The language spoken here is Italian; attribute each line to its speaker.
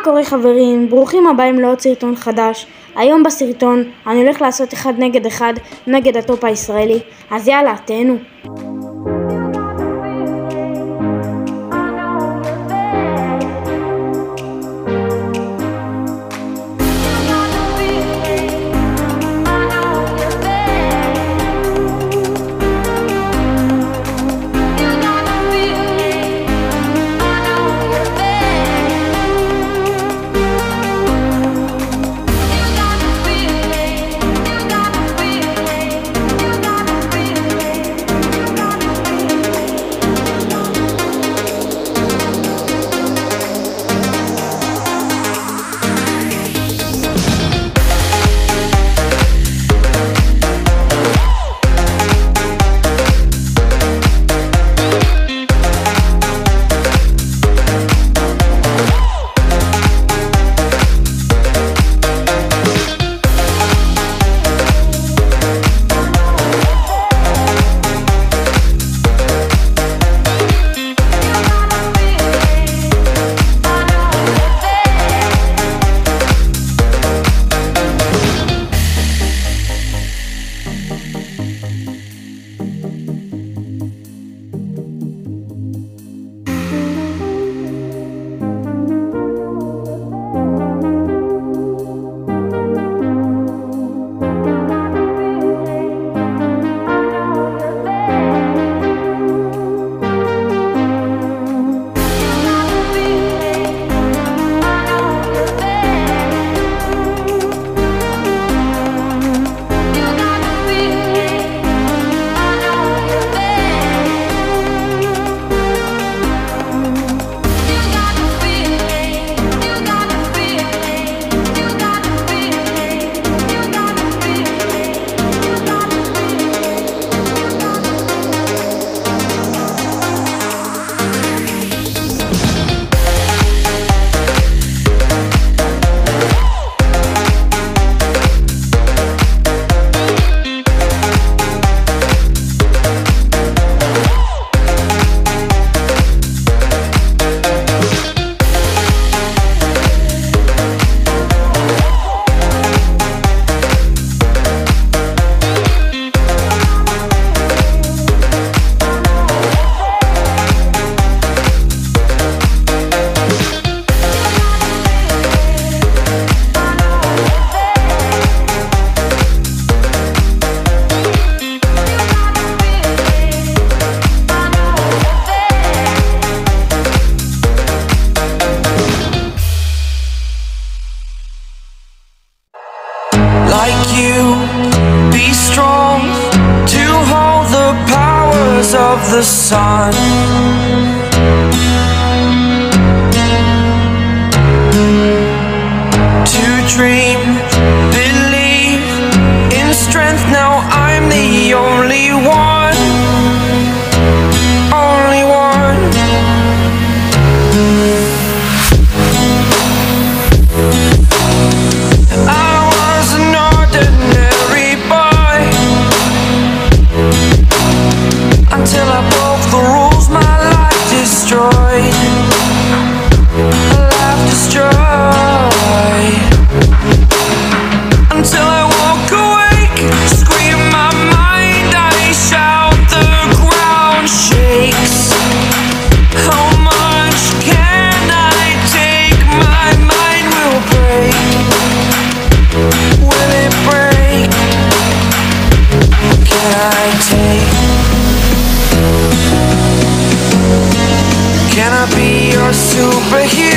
Speaker 1: קורה חברים? ברוכים הבאים לעוד סרטון חדש. היום בסרטון אני הולך לעשות 1 נגד 1 נגד הטופ הישראלי. אז יאללה, תהנו.
Speaker 2: Like you, be strong to hold the powers of the sun. To dream, believe in strength. Now I'm the only one, only one. Until I broke the rules, my life destroyed. Life destroyed. Until I walk awake, scream my mind, I shout, the ground shakes. How much can I take? My mind will break. Will it break? Can I take? Can I be your superhero?